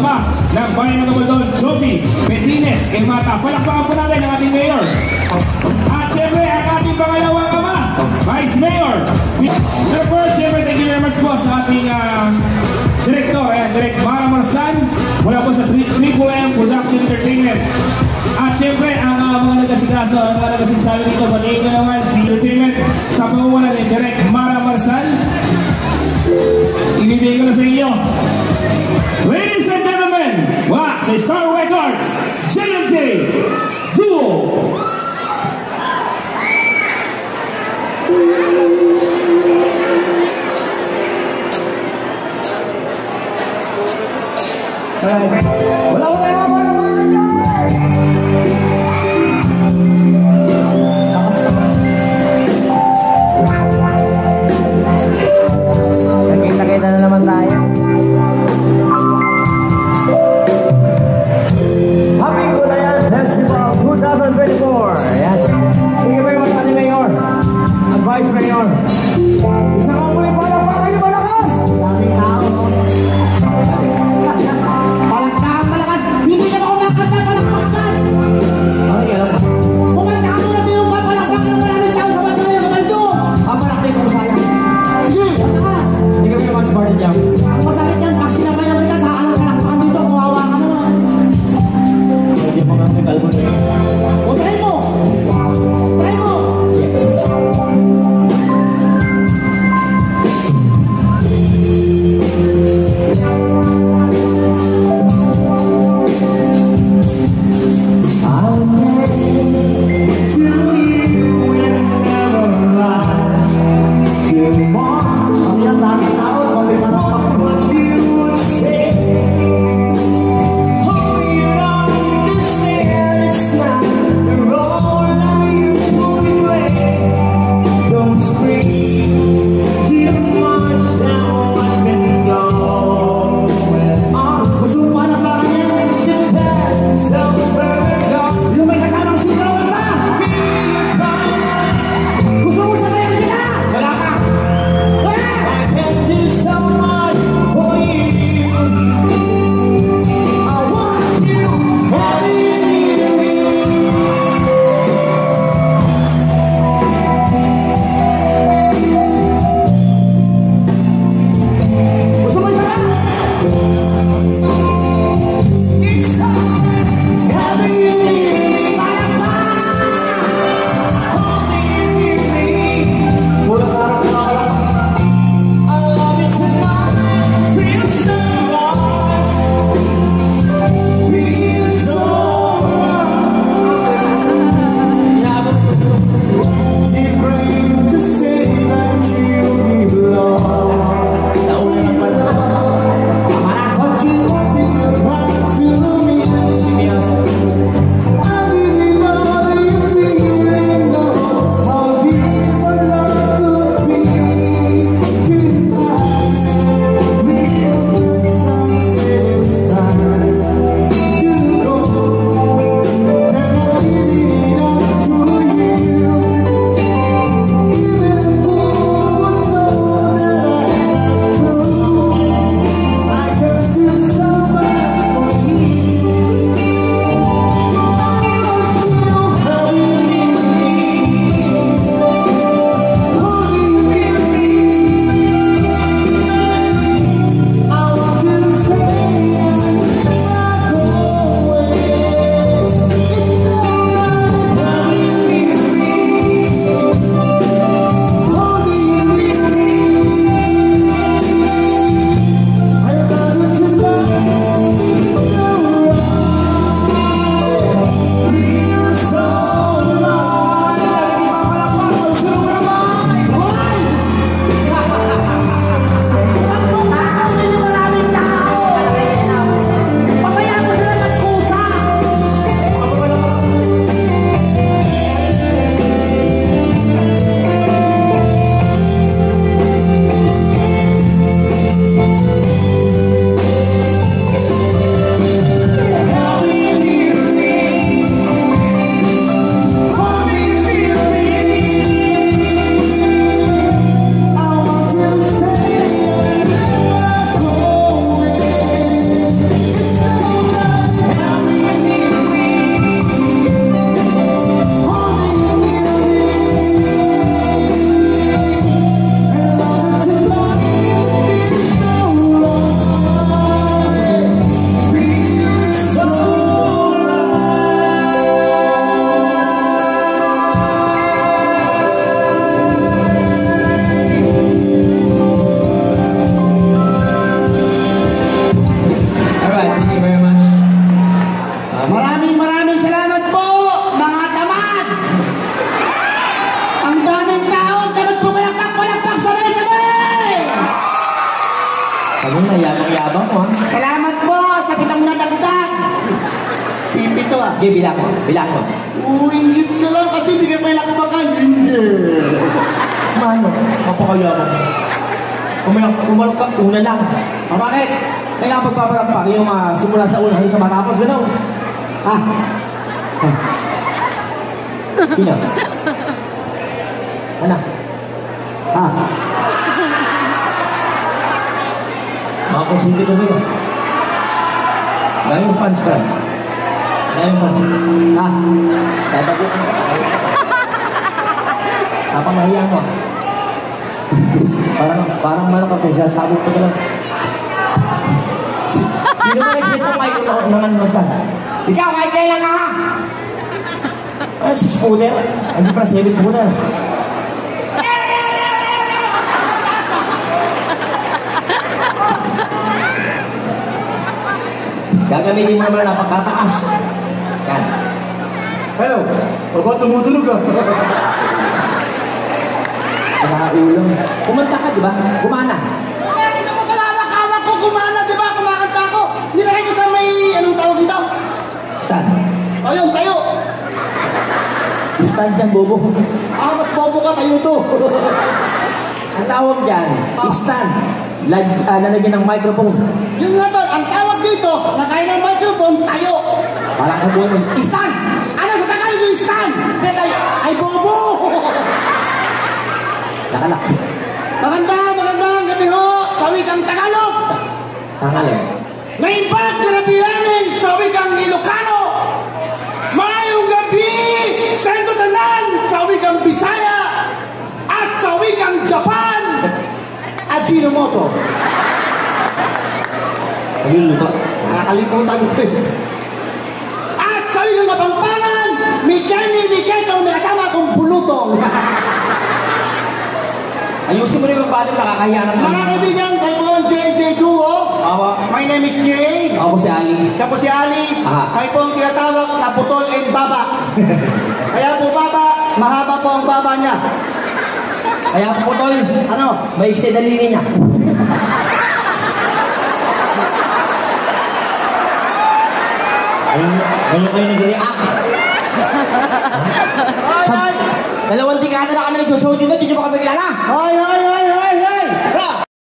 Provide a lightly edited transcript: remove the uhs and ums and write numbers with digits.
ama ng Bayan ng Gabaldon, Joby Medines Mata. Palakpakan po natin ang ating mayor. At syempre, ang ating pangalawang ama, Vice Mayor. Pero first, syempre, thank you very much po sa ating Director, Direct Mara Marsan, mula po sa Triple M Production Entertainment. At syempre, ang mga nagkasikaso, ang mga nagkasisabi dito, panayin ko naman si Entertainment sa pangunguna ni Direct Mara Marsan. Ibibigay ko na sa inyo. Ladies and gentlemen, sa Star Records, J&J Duo. Wala ko tayo mga naman nyo! Nakita-kita na naman tayo. Happy Gunayan Festival 2024! Yes. Thank you very much, Ate Mayor. At Vice Mayor. Isang ang muli pa lang kayo malakas! Daming tao. Palakpakan malakas mo, ha? Salamat po sa pitong nadagdag. Pipito ah. Sige, bilang mo. Bilang mo. Ingit ka lang kasi hindi ka may lakbakan. Hindi. Mano, mapakayaman. Kumalak ka, una lang. Bakit? Kaya pagpapalampak yung simula sa una hanggang sa matapos, gano'n. Ah. Sino? Ano? Ah. Mga konsinti ko ba? Daming fans ka. Daming fans. Ah. Dadagot ka. Tapang mahiya mo. Parang manok ako. Sabog ko lang. Sino ba nagsit ng microphone naman masan? Ikaw, kahit kailan ka ha? Ano, 6-footer? Hindi pa 7-footer. Gagamitin mo naman na pagkataas. Yan. Hello. Ba't tumutunog ka? Pagkakaulong. Kumanta ka, di ba? Kumana. Hindi na magkalawak-hawak ko kumana, di ba? Kumakanta ako. Nilagay ko sa may, anong tawag dito? Stand. Ayun, tayo. Stand yan, bobo. Mas bobo ka, tayo to. Ang tawag dyan, stand. Lalagyan ng microphone. Yun nga tol, ang tawag dito, nakain ng microphone, tayo. Parang sa buhay mo, Stand! Ano sa Tagalog yung stand? Ay, bobo! nakalak. Magandang gabi ho, sa wikang Tagalog. Tangalan. Naimbag na nabiyanin sa wikang Ilocano. Mayong gabi sa Indotanan, sa wikang Bisaya, at sa wikang Japan. Ajinomoto. Ayun luto. Nakakalimutan ko eh. At sa wikang Kapampangan, Miketong may kasama akong bulutong. Ayusin mo rin yung balik, nakakahiya naman. Mga kaibigan, tayo po ang JJ Duo. My name is Jay. Ako si Ali. Siya po si Ali. Aha. Tayo po ang tinatawag na putol and baba. Kaya po baba, mahaba po ang baba niya. Kaya po, tol, Ano? may daliri niya. Ngayon kayo nag-react. Dalawang dekada na kami nagsusuot dito, hindi nyo ba kami kilala? Hoy!